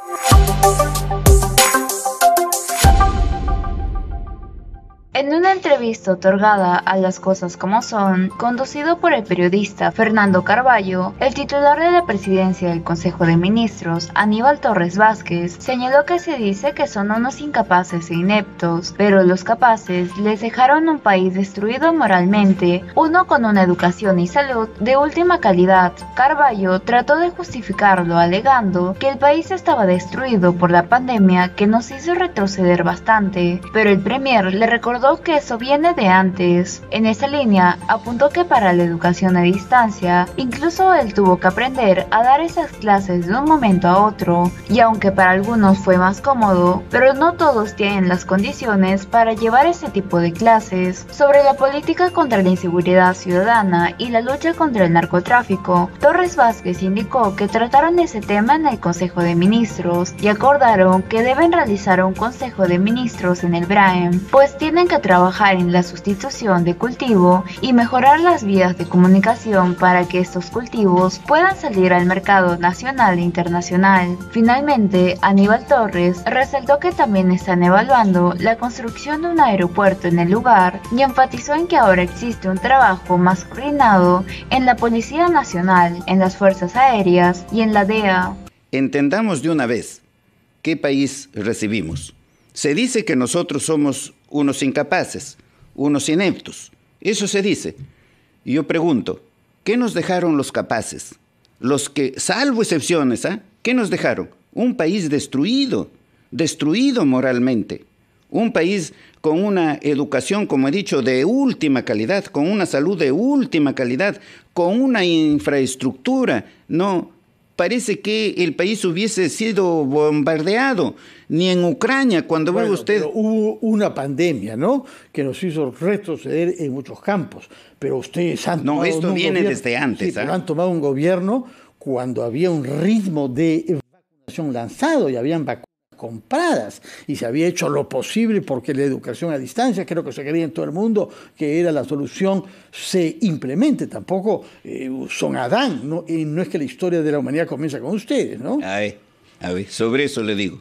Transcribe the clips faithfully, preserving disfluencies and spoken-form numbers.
En una entrevista otorgada a Las Cosas Como Son, conducido por el periodista Fernando Carballo, el titular de la presidencia del Consejo de Ministros, Aníbal Torres Vázquez, señaló que se dice que son unos incapaces e ineptos, pero los capaces les dejaron un país destruido moralmente, uno con una educación y salud de última calidad. Carballo trató de justificarlo alegando que el país estaba destruido por la pandemia que nos hizo retroceder bastante, pero el premier le recordó que eso viene de antes. En esa línea, apuntó que para la educación a distancia, incluso él tuvo que aprender a dar esas clases de un momento a otro, y aunque para algunos fue más cómodo, pero no todos tienen las condiciones para llevar ese tipo de clases. Sobre la política contra la inseguridad ciudadana y la lucha contra el narcotráfico, Torres Vázquez indicó que trataron ese tema en el Consejo de Ministros y acordaron que deben realizar un Consejo de Ministros en el B R A E M, pues tienen que trabajar en la sustitución de cultivo y mejorar las vías de comunicación para que estos cultivos puedan salir al mercado nacional e internacional. Finalmente, Aníbal Torres resaltó que también están evaluando la construcción de un aeropuerto en el lugar y enfatizó en que ahora existe un trabajo más coordinado en la Policía Nacional, en las Fuerzas Aéreas y en la D E A. Entendamos de una vez qué país recibimos. Se dice que nosotros somos unos incapaces, unos ineptos. Eso se dice. Y yo pregunto, ¿qué nos dejaron los capaces? Los que, salvo excepciones, ¿eh? ¿Qué nos dejaron? Un país destruido, destruido moralmente. Un país con una educación, como he dicho, de última calidad, con una salud de última calidad, con una infraestructura, no. Parece que el país hubiese sido bombardeado, ni en Ucrania, cuando bueno, ve usted... Pero hubo una pandemia, ¿no?, que nos hizo retroceder en muchos campos. Pero ustedes han No, tomado esto un viene gobierno, desde antes. Sí, ¿eh? pero han tomado un gobierno cuando había un ritmo de vacunación lanzado y habían vacunas compradas y se había hecho lo posible porque la educación a distancia, creo que se creía en todo el mundo que era la solución, se implemente. Tampoco eh, son Adán, ¿no? Y no es que la historia de la humanidad comienza con ustedes, ¿no? A ver, a ver, sobre eso le digo.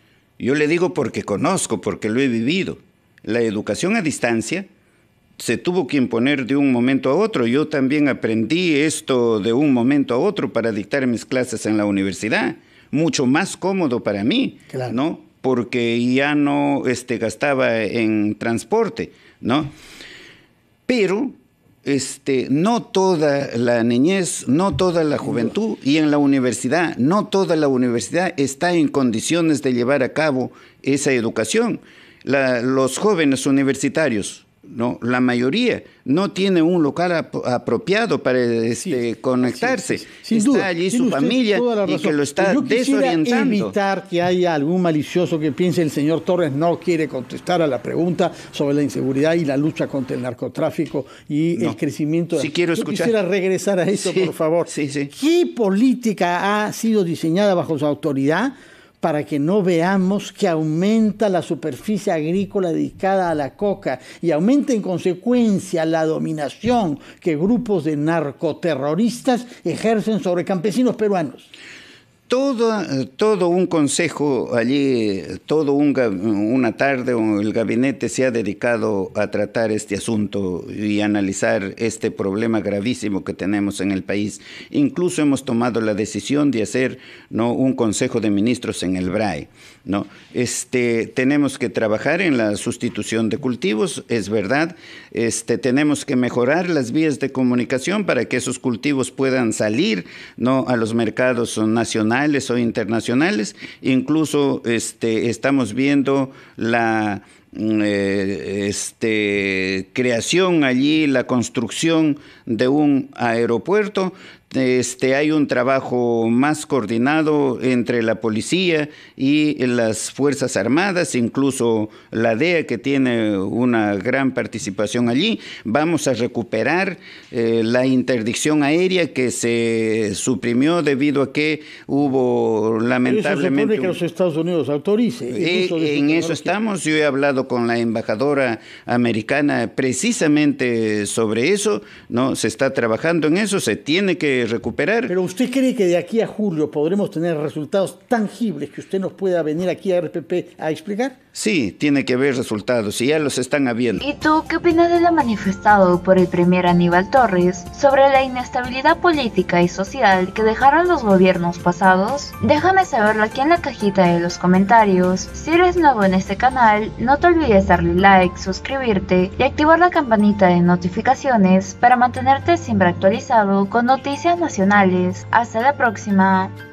Yo le digo porque conozco, porque lo he vivido. La educación a distancia se tuvo que imponer de un momento a otro. Yo también aprendí esto de un momento a otro para dictar mis clases en la universidad. Mucho más cómodo para mí, claro, ¿no? Porque ya no este, gastaba en transporte, ¿no? Pero este, no toda la niñez, no toda la juventud y en la universidad, no toda la universidad está en condiciones de llevar a cabo esa educación. La, los jóvenes universitarios, ¿no?, la mayoría no tiene un local ap apropiado para este, sí, conectarse. Sí, sí, sin está duda, allí su familia y que lo está Yo desorientando. Evitar que haya algún malicioso que piense el señor Torres no quiere contestar a la pregunta sobre la inseguridad y la lucha contra el narcotráfico y no. el crecimiento. Sí, quiero Yo escuchar. quisiera regresar a eso, sí, por favor. Sí, sí. ¿Qué política ha sido diseñada bajo su autoridad para que no veamos que aumenta la superficie agrícola dedicada a la coca y aumenta en consecuencia la dominación que grupos de narcoterroristas ejercen sobre campesinos peruanos? Todo, todo un consejo allí, todo un, una tarde el gabinete se ha dedicado a tratar este asunto y analizar este problema gravísimo que tenemos en el país. Incluso hemos tomado la decisión de hacer, ¿no?, un consejo de ministros en el B R A E, ¿no? Este, tenemos que trabajar en la sustitución de cultivos, es verdad. Este, tenemos que mejorar las vías de comunicación para que esos cultivos puedan salir, ¿no?, a los mercados nacionales o internacionales. Incluso este, estamos viendo la eh, este, creación allí, la construcción de un aeropuerto. Este, hay un trabajo más coordinado entre la policía y las Fuerzas Armadas, incluso la D E A, que tiene una gran participación allí. Vamos a recuperar eh, la interdicción aérea que se suprimió debido a que hubo lamentablemente... Eso se supone que los Estados Unidos autorice. Eh, en eso estamos. Yo he hablado con la embajadora americana precisamente sobre eso, ¿no? Se está trabajando en eso, se tiene que que recuperar. Pero ¿usted cree que de aquí a julio podremos tener resultados tangibles que usted nos pueda venir aquí a R P P a explicar? Sí, tiene que haber resultados y ya los están habiendo. ¿Y tú qué opinas de lo manifestado por el primer Aníbal Torres sobre la inestabilidad política y social que dejaron los gobiernos pasados? Déjame saberlo aquí en la cajita de los comentarios. Si eres nuevo en este canal, no te olvides darle like, suscribirte y activar la campanita de notificaciones para mantenerte siempre actualizado con noticias nacionales. Hasta la próxima.